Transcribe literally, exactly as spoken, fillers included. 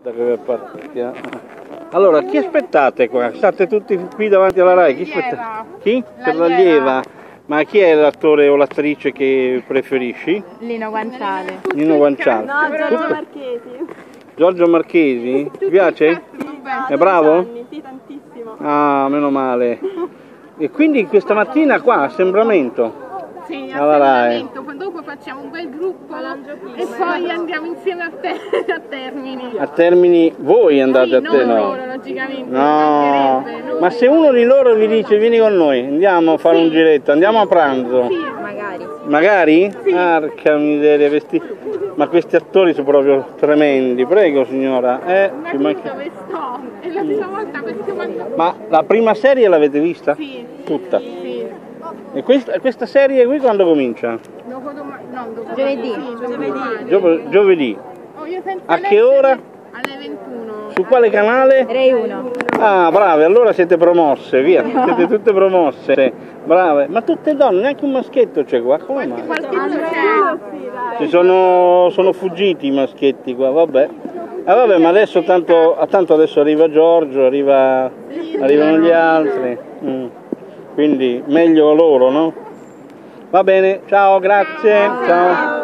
Da che partiamo. Allora, chi aspettate qua? State tutti qui davanti alla Rai? Chi aspetta? Chi? Per l'allieva. Ma chi è l'attore o l'attrice che preferisci? Lino Guanciale. Lino Guanciale. No, Giorgio Marchesi. Giorgio Marchesi? Ti piace? È bravo? Sì, tantissimo. Ah, meno male. E quindi questa mattina qua, assembramento? Sì, alla Rai. Dopo facciamo un bel gruppo e poi andiamo insieme a, te, a Termini. A Termini voi andate sì, a te, non no? loro, logicamente. No, ma se uno di loro vi dice vieni con noi, andiamo a fare sì. un giretto, andiamo a pranzo. Sì, magari. Magari? Sì. Arca miseria, questi... ma questi attori sono proprio tremendi, prego signora. Eh, ma ci manca... dove sto? È la prima volta che stiamo andando. Ma la prima serie l'avete vista? Sì. Tutta? Sì. E questa, questa serie qui quando comincia? Dopo domani, no, dopo giovedì. Sì, giovedì. Gio giovedì. Oh, io a che ora? Alle ventuno. Su quale canale? Rai uno. Ah, brave, allora siete promosse, via, siete tutte promosse. Brave, ma tutte donne, neanche un maschetto c'è qua, come mai? Ci sono, sono fuggiti i maschietti qua, vabbè. Ah vabbè, ma adesso tanto, tanto adesso arriva Giorgio, arriva, arrivano gli altri. Mm. Quindi meglio loro, no? Va bene, ciao, grazie, ciao.